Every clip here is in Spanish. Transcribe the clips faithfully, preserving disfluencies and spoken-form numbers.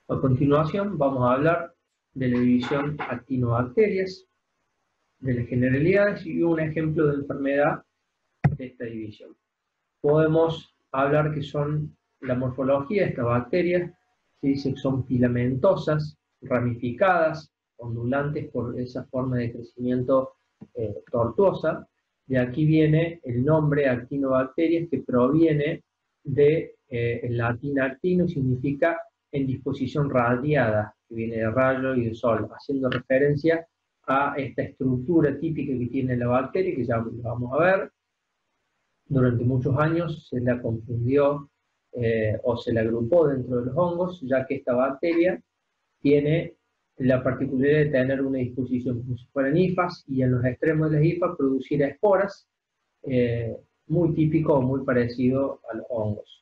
A continuación vamos a hablar de la división actinobacterias, de las generalidades y un ejemplo de enfermedad de esta división. Podemos hablar que son la morfología de estas bacterias, se dice que son filamentosas, ramificadas, ondulantes por esa forma de crecimiento eh, tortuosa. De aquí viene el nombre actinobacterias, que proviene del de, eh, latín actino, significa en disposición radiada, que viene de rayo y de sol, haciendo referencia a esta estructura típica que tiene la bacteria, que ya lo vamos a ver. Durante muchos años se la confundió eh, o se la agrupó dentro de los hongos, ya que esta bacteria tiene la particularidad de tener una disposición como si fueran hifas, y en los extremos de las hifas producir esporas, eh, muy típico o muy parecido a los hongos.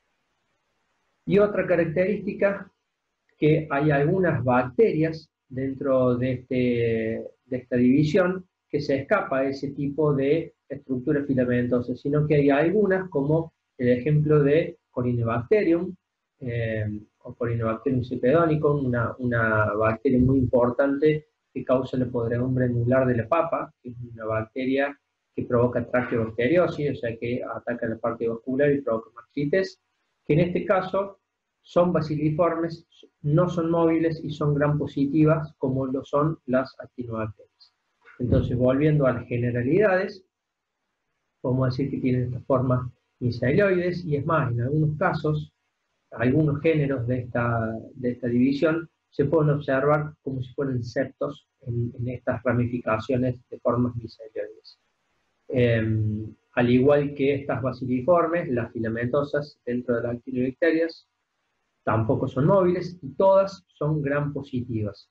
Y otra característica, que hay algunas bacterias dentro de, este, de esta división que se escapa a ese tipo de estructura filamentosa, sino que hay algunas, como el ejemplo de Corynebacterium, eh, o Corynebacterium cepedonicum, una, una bacteria muy importante que causa la podredumbre anular de la papa, que es una bacteria que provoca traqueobacteriosis, o sea que ataca la parte vascular y provoca mastitis, que en este caso son baciliformes, no son móviles y son gram positivas, como lo son las actinobacterias. Entonces, volviendo a las generalidades, podemos decir que tienen esta forma miceloides, y es más, en algunos casos, algunos géneros de esta, de esta división se pueden observar como si fueran septos en, en estas ramificaciones de formas miceloides. Eh, al igual que estas baciliformes, las filamentosas dentro de las actinobacterias tampoco son móviles y todas son gram positivas.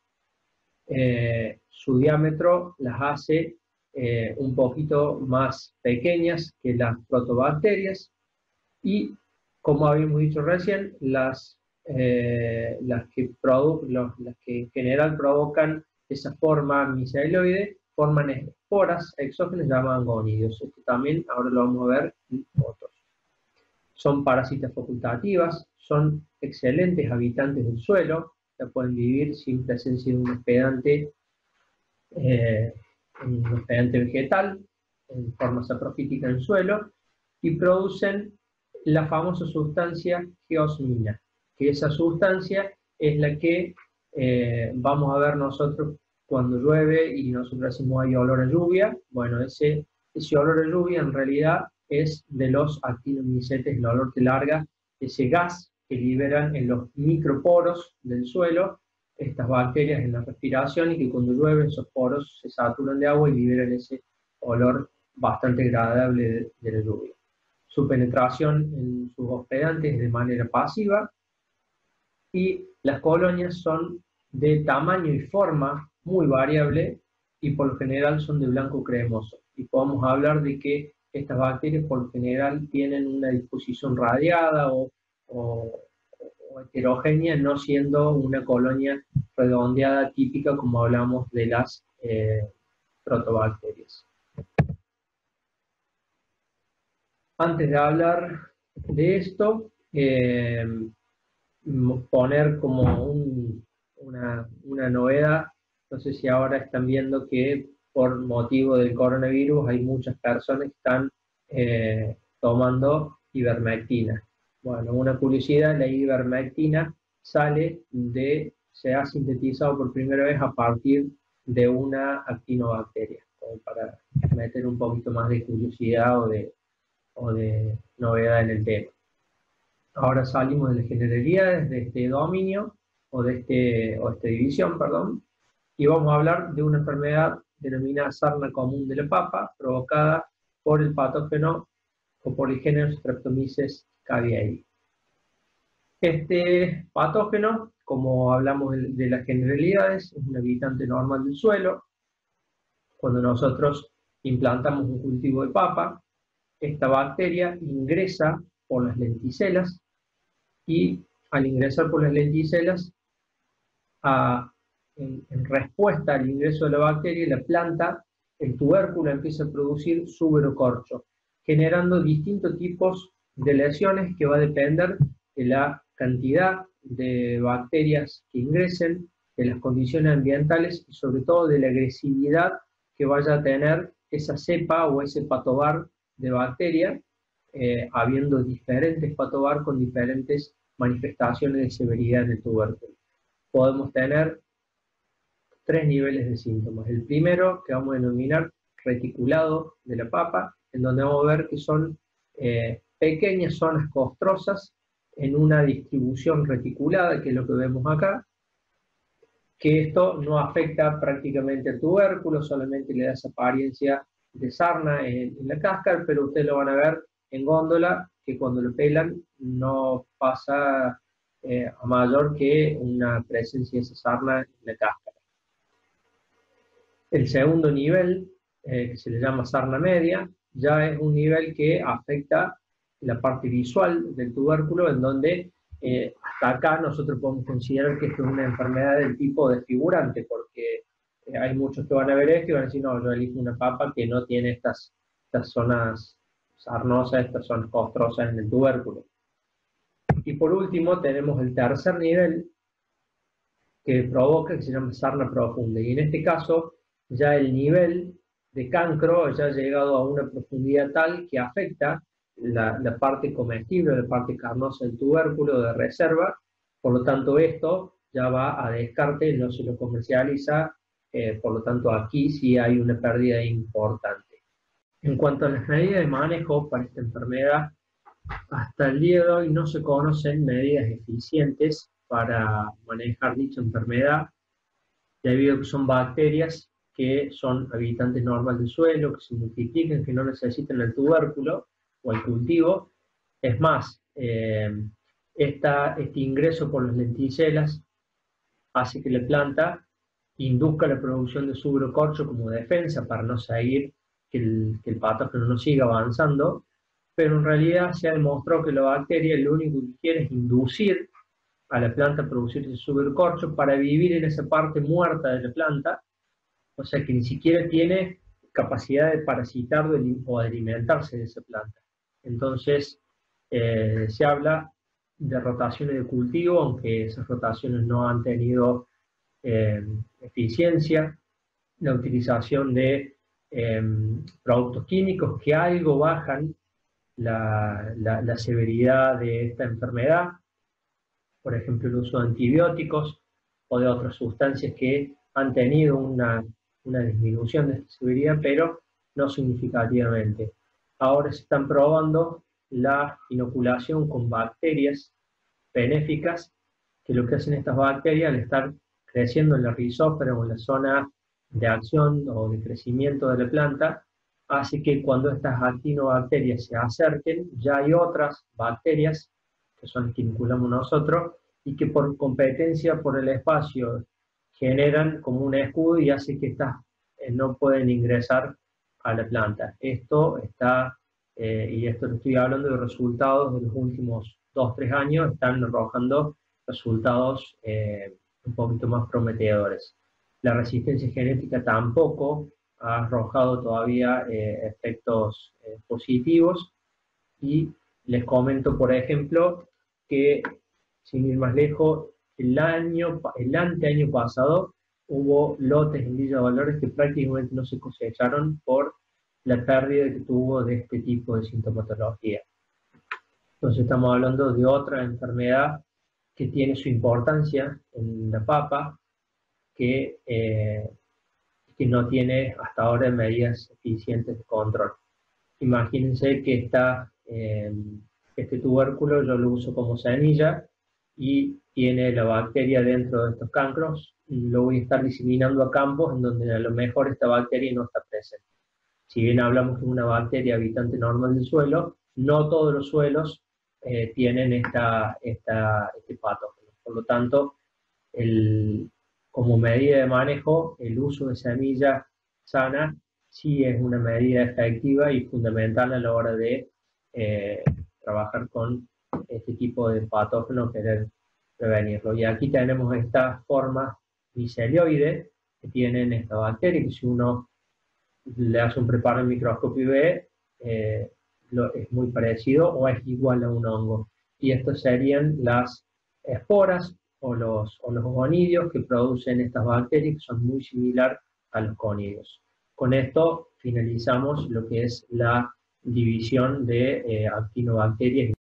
Eh, su diámetro las hace eh, un poquito más pequeñas que las protobacterias, y como habíamos dicho recién, las, eh, las, que, produ los, las que en general provocan esa forma miceloide forman esporas exógenas llamadas gonidios. Esto también ahora lo vamos a ver en otros. Son parásitas facultativas, son excelentes habitantes del suelo, ya pueden vivir sin presencia de un hospedante, eh, un hospedante vegetal, en forma saprofítica en el suelo, y producen la famosa sustancia geosmina, que esa sustancia es la que eh, vamos a ver nosotros cuando llueve y nosotros decimos hay olor a lluvia. Bueno, ese, ese olor a lluvia en realidad es de los actinomicetes, el olor que larga ese gas que liberan en los microporos del suelo estas bacterias en la respiración, y que cuando llueve esos poros se saturan de agua y liberan ese olor bastante agradable de, de la lluvia. Su penetración en sus hospedantes es de manera pasiva, y las colonias son de tamaño y forma muy variable, y por lo general son de blanco cremoso. Y podemos hablar de que estas bacterias por lo general tienen una disposición radiada o, o, o heterogénea, no siendo una colonia redondeada típica como hablamos de las eh, protobacterias. Antes de hablar de esto, eh, poner como un, una, una novedad. No sé si ahora están viendo que por motivo del coronavirus hay muchas personas que están eh, tomando ivermectina. Bueno, una curiosidad, la ivermectina sale de, se ha sintetizado por primera vez a partir de una actinobacteria, como para meter un poquito más de curiosidad o de, o de novedad en el tema. Ahora salimos de las generalidades de este dominio, o de este, o esta división, perdón, y vamos a hablar de una enfermedad denominada sarna común de la papa, provocada por el patógeno o por el género Streptomyces caviei. Este patógeno, como hablamos de, de las generalidades, es un habitante normal del suelo. Cuando nosotros implantamos un cultivo de papa, esta bacteria ingresa por las lenticelas, y al ingresar por las lenticelas, a, en, en respuesta al ingreso de la bacteria, la planta, el tubérculo, empieza a producir suberocorcho, generando distintos tipos de lesiones que va a depender de la cantidad de bacterias que ingresen, de las condiciones ambientales y sobre todo de la agresividad que vaya a tener esa cepa o ese patobar de bacteria, eh, habiendo diferentes patobar con diferentes manifestaciones de severidad en el tubérculo. Podemos tener tres niveles de síntomas. El primero, que vamos a denominar reticulado de la papa, en donde vamos a ver que son eh, pequeñas zonas costrosas en una distribución reticulada, que es lo que vemos acá, que esto no afecta prácticamente al tubérculo, solamente le da esa apariencia de sarna en, en la cáscara, pero ustedes lo van a ver en góndola, que cuando lo pelan no pasa eh, a mayor que una presencia de esa sarna en la cáscara. El segundo nivel, eh, que se le llama sarna media, ya es un nivel que afecta la parte visual del tubérculo, en donde eh, hasta acá nosotros podemos considerar que esto es una enfermedad del tipo desfigurante, porque eh, hay muchos que van a ver esto y van a decir, no, yo elijo una papa que no tiene estas, estas zonas sarnosas, estas zonas costrosas en el tubérculo. Y por último tenemos el tercer nivel que provoca, que se llama sarna profunda, y en este caso ya el nivel de cancro ya ha llegado a una profundidad tal que afecta la, la parte comestible, la parte carnosa del tubérculo de reserva, por lo tanto esto ya va a descarte, no se lo comercializa, eh, por lo tanto aquí sí hay una pérdida importante. En cuanto a las medidas de manejo para esta enfermedad, hasta el día de hoy no se conocen medidas eficientes para manejar dicha enfermedad, debido a que son bacterias que son habitantes normales del suelo, que se multiplican, que no necesitan el tubérculo o el cultivo. Es más, eh, esta, este ingreso por las lenticelas hace que la planta induzca la producción de suberocorcho como defensa para no seguir que el, que el patógeno no siga avanzando, pero en realidad se ha demostrado que la bacteria lo único que quiere es inducir a la planta a producir ese suberocorcho para vivir en esa parte muerta de la planta, o sea que ni siquiera tiene capacidad de parasitar o de alimentarse de esa planta. Entonces, eh, se habla de rotaciones de cultivo, aunque esas rotaciones no han tenido eh, eficiencia, la utilización de eh, productos químicos que algo bajan la, la, la severidad de esta enfermedad, por ejemplo el uso de antibióticos o de otras sustancias que han tenido una, una disminución de esta severidad, pero no significativamente. Ahora se están probando la inoculación con bacterias benéficas, que lo que hacen estas bacterias al estar creciendo en la rizósfera o en la zona de acción o de crecimiento de la planta, hace que cuando estas actinobacterias se acerquen, ya hay otras bacterias, que son las que inoculamos nosotros, y que por competencia por el espacio generan como un escudo y hace que estas eh, no pueden ingresar a la planta. Esto está, eh, y esto lo estoy hablando de resultados de los últimos dos, tres años, están arrojando resultados eh, un poquito más prometedores. La resistencia genética tampoco ha arrojado todavía eh, efectos eh, positivos, y les comento, por ejemplo, que sin ir más lejos, el año, el anteaño pasado hubo lotes en Villa Dolores que prácticamente no se cosecharon por la pérdida que tuvo de este tipo de sintomatología. Entonces estamos hablando de otra enfermedad que tiene su importancia en la papa, que, eh, que no tiene hasta ahora medidas eficientes de control. Imagínense que está, eh, este tubérculo yo lo uso como semilla y tiene la bacteria dentro de estos cancros, lo voy a estar diseminando a campos en donde a lo mejor esta bacteria no está presente. Si bien hablamos de una bacteria habitante normal del suelo, no todos los suelos eh, tienen esta, esta, este patógeno. Por lo tanto, el, como medida de manejo, el uso de semilla sana sí es una medida efectiva y fundamental a la hora de eh, trabajar con este tipo de patógenos, querer prevenirlo. Y aquí tenemos esta forma micelioide que tienen esta bacteria, que si uno le hace un preparo en microscopio y ve, eh, lo, es muy parecido o es igual a un hongo. Y estas serían las esporas o los, o los gonidios que producen estas bacterias, que son muy similares a los conidios. Con esto finalizamos lo que es la división de eh, actinobacterias.